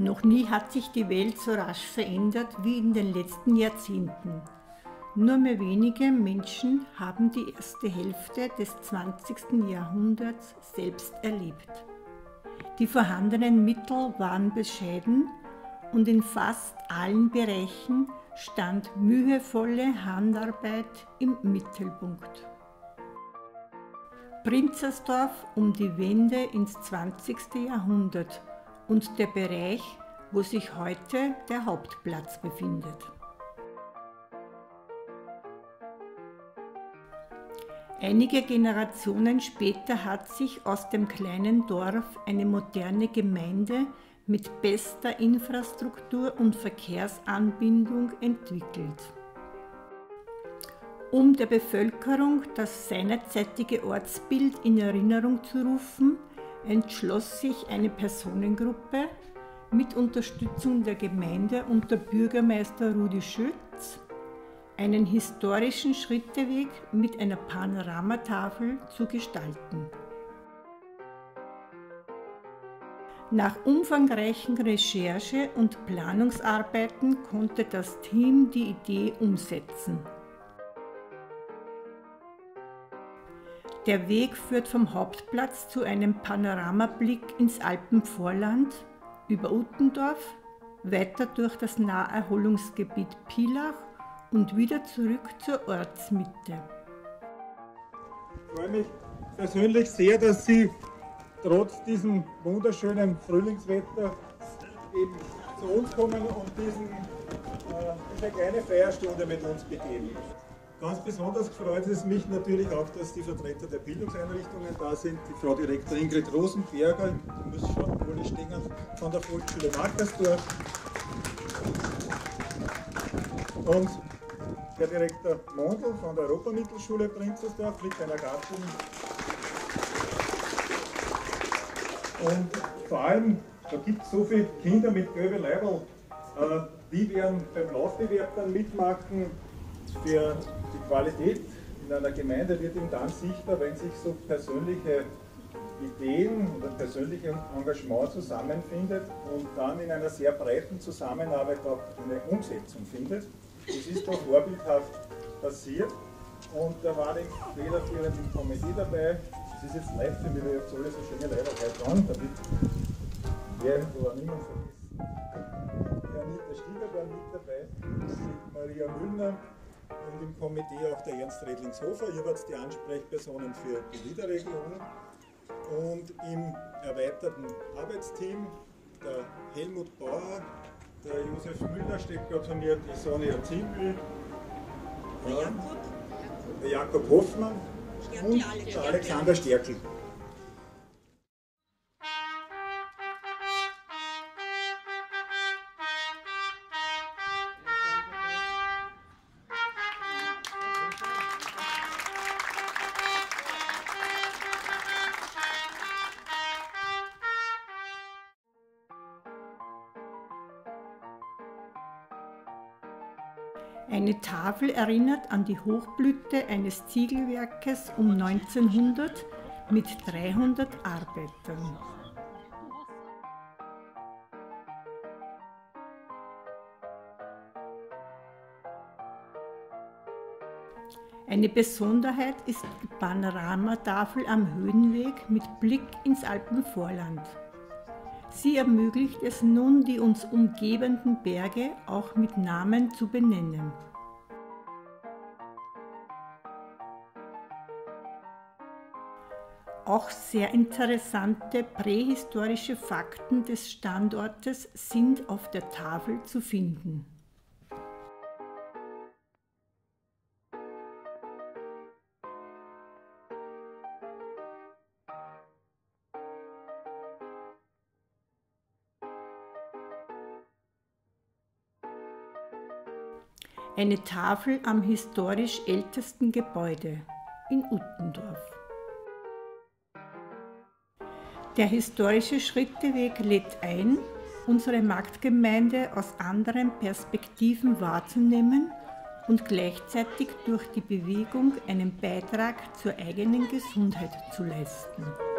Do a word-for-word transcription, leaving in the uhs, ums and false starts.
Noch nie hat sich die Welt so rasch verändert wie in den letzten Jahrzehnten. Nur mehr wenige Menschen haben die erste Hälfte des zwanzigsten Jahrhunderts selbst erlebt. Die vorhandenen Mittel waren bescheiden und in fast allen Bereichen stand mühevolle Handarbeit im Mittelpunkt. Prinzersdorf um die Wende ins zwanzigste Jahrhundert und der Bereich, wo sich heute der Hauptplatz befindet. Einige Generationen später hat sich aus dem kleinen Dorf eine moderne Gemeinde mit bester Infrastruktur und Verkehrsanbindung entwickelt. Um der Bevölkerung das seinerzeitige Ortsbild in Erinnerung zu rufen, entschloss sich eine Personengruppe mit Unterstützung der Gemeinde unter Bürgermeister Rudi Schütz, einen historischen Schritteweg mit einer Panoramatafel zu gestalten. Nach umfangreichen Recherche- und Planungsarbeiten konnte das Team die Idee umsetzen. Der Weg führt vom Hauptplatz zu einem Panoramablick ins Alpenvorland, über Uttendorf, weiter durch das Naherholungsgebiet Pielach und wieder zurück zur Ortsmitte. Ich freue mich persönlich sehr, dass Sie trotz diesem wunderschönen Frühlingswetter eben zu uns kommen und diesen, äh, diese kleine Feierstunde mit uns begehen. Ganz besonders gefreut es mich natürlich auch, dass die Vertreter der Bildungseinrichtungen da sind. Die Frau Direktor Ingrid Rosenberger, die muss schon wohl stehen, von der Volksschule Markersdorf. Und der Direktor Mondl von der Europamittelschule Prinzersdorf mit seiner Gattin. Und vor allem, da gibt es so viele Kinder mit gelben Leibl, äh, die werden beim Laufbewerb dann mitmachen. Für die Qualität in einer Gemeinde wird ihm dann sichtbar, wenn sich so persönliche Ideen und ein persönliches Engagement zusammenfindet und dann in einer sehr breiten Zusammenarbeit auch eine Umsetzung findet. Das ist doch vorbildhaft passiert und da war die federführende Komitee dabei. Das ist jetzt live für mich, weil ich habe alle so schöne Leider heute an, damit irgendwo auch niemand vergisst. Die Anita Stieger war mit dabei, die Maria Müllner und im Komitee auch der Ernst Redlingshofer. Ihr wart die Ansprechpersonen für die Liederregion. Und im erweiterten Arbeitsteam der Helmut Bauer, der Josef Müller steht gerade von mir, die Sonja Zimbel, der Jakob, der Jakob Hoffmann und der Alexander Stärkl. Eine Tafel erinnert an die Hochblüte eines Ziegelwerkes um neunzehnhundert mit dreihundert Arbeitern. Eine Besonderheit ist die Panoramatafel am Höhenweg mit Blick ins Alpenvorland. Sie ermöglicht es nun, die uns umgebenden Berge auch mit Namen zu benennen. Auch sehr interessante prähistorische Fakten des Standortes sind auf der Tafel zu finden. Eine Tafel am historisch ältesten Gebäude in Uttendorf. Der historische Schritteweg lädt ein, unsere Marktgemeinde aus anderen Perspektiven wahrzunehmen und gleichzeitig durch die Bewegung einen Beitrag zur eigenen Gesundheit zu leisten.